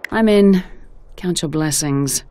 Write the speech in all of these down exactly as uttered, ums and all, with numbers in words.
I'm in. Count your blessings.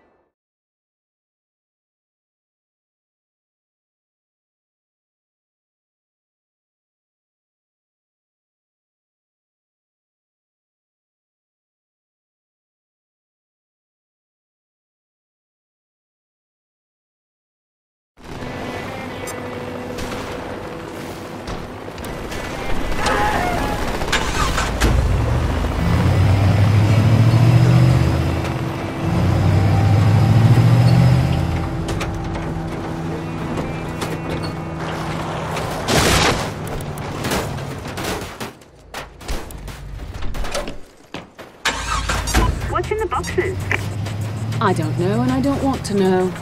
What's in the boxes? I don't know, and I don't want to know.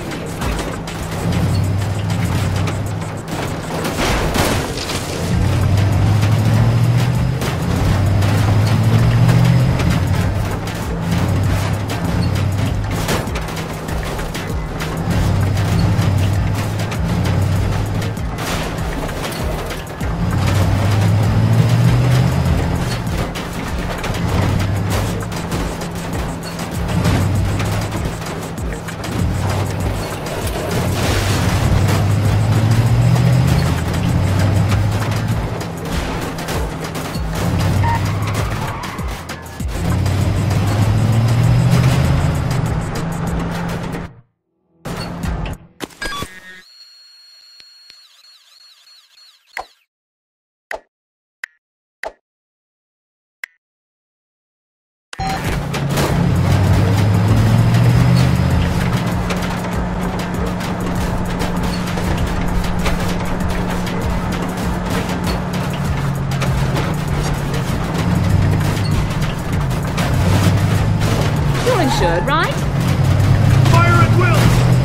Insured, right? Fire at will!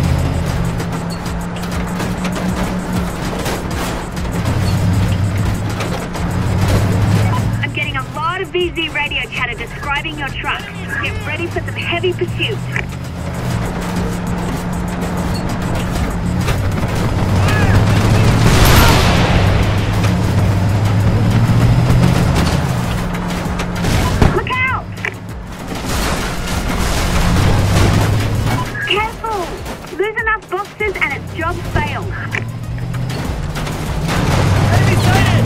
I'm getting a lot of V Z radio chatter describing your truck. Get ready for some heavy pursuit. Lose enough boxes and its job fails. Enemy sighted!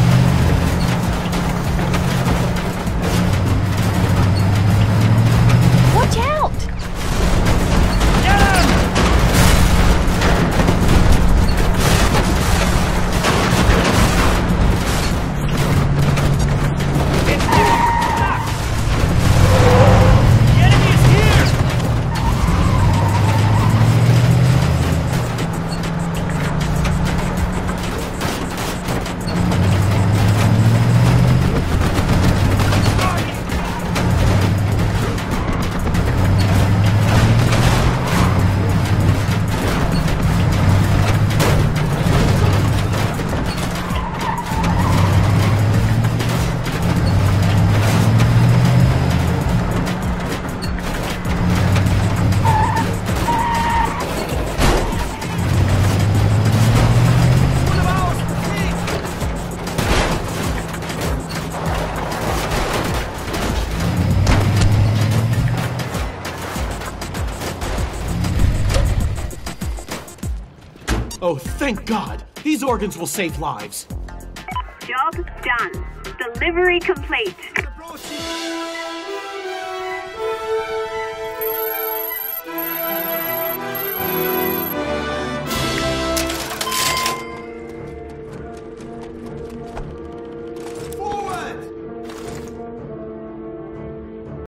Watch out! Get him! It's stuck! The enemy is here! Oh, thank God! These organs will save lives. Job done. Delivery complete.